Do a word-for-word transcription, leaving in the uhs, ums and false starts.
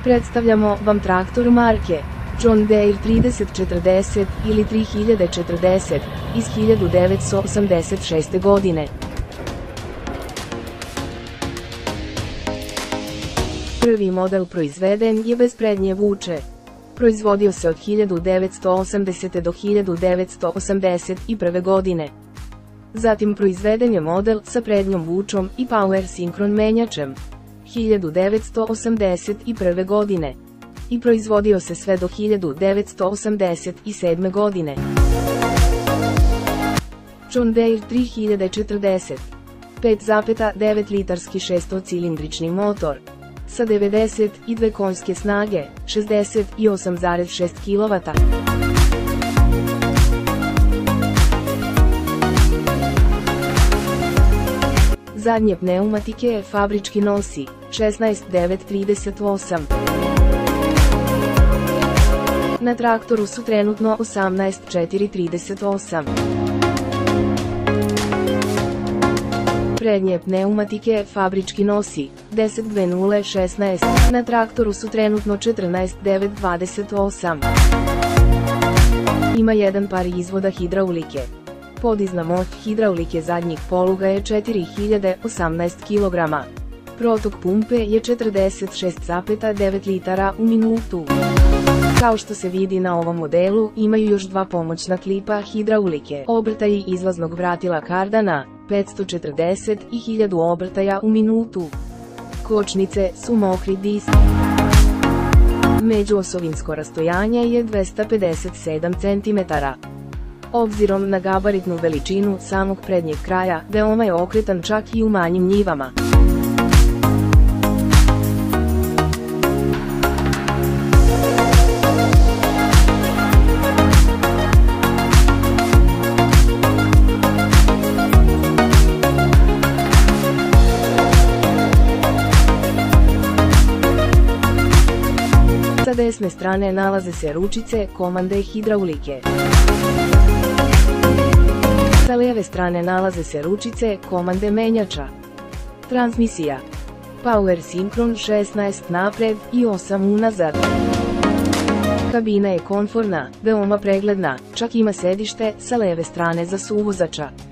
Predstavljamo vam traktor marke John Deere trideset četrdeset ili tri hiljade četrdeset iz hiljadu devetsto osamdeset šeste. godine. Prvi model proizveden je bez prednje vuče. Proizvodio se od hiljadu devetsto osamdesete. do hiljadu devetsto osamdeset prve. godine. Zatim proizveden je model sa prednjom vučom i power sinkron menjačem hiljadu devetsto osamdeset prve. godine i proizvodio se sve do hiljadu devetsto osamdeset sedme. godine. John Deere tri hiljade četrdeset, pet zarez devet litarski šestocilindrični motor sa devedeset dve konjske snage, šezdeset osam zarez šest kilovata. Zadnje pneumatike fabrički nosi šesnaest devet trideset osam. Na traktoru su trenutno osamnaest četiri trideset osam. Prednje pneumatike fabrički nosi deset dve nula šesnaest. Na traktoru su trenutno četrnaest devet dvadeset osam. Ima jedan par izvoda hidraulike. Podizna moć hidraulike zadnjih poluga je četiri hiljade osamnaest kilograma. Protok pumpe je četrdeset šest zarez devet litara u minutu. Kao što se vidi na ovom modelu, imaju još dva pomoćna klipa hidraulike. Obrtaji izlaznog vratila kardana, petsto četrdeset i hiljadu obrtaja u minutu. Kočnice su mokri disk. Međuosovinsko rastojanje je dvesta pedeset sedam centimetara. Obzirom na gabaritnu veličinu samog prednjeg kraja, veoma je okretan čak i u manjim njivama. Sa desne strane nalaze se ručice komande hidraulike. Sa lijeve strane nalaze se ručice komande menjača. Transmisija. Power sinkron šesnaest napred i osam unazad. Kabina je komforna, veoma pregledna, čak ima sedište sa leve strane za suvozača.